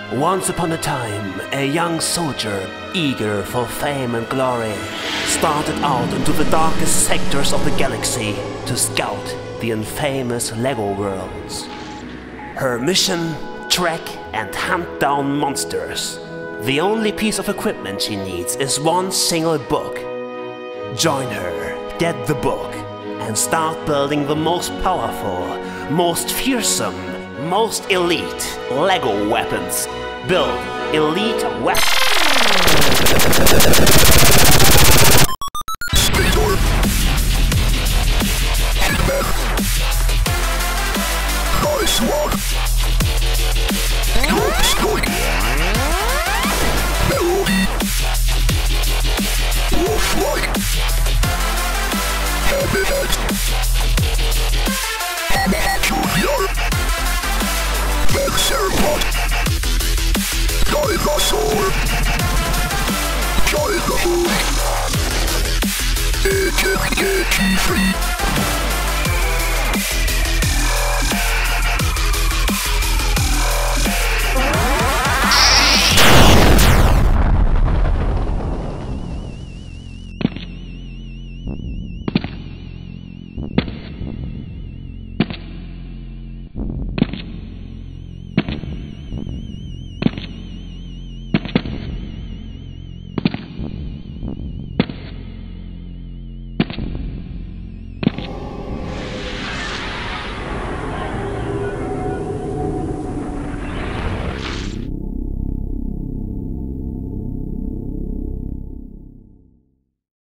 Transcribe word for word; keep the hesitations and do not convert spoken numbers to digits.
Once upon a time, a young soldier, eager for fame and glory, started out into the darkest sectors of the galaxy to scout the infamous LEGO worlds. Her mission? Track and hunt down monsters. The only piece of equipment she needs is one single book. Join her, get the book, and start building the most powerful, most fearsome, most elite LEGO weapons. Build elite weapons. Nice one. Good strike. Melody. Wolf-like. Cabinet. Junior. Mexerpot. Dinosaur. Giant the moon. Eject free.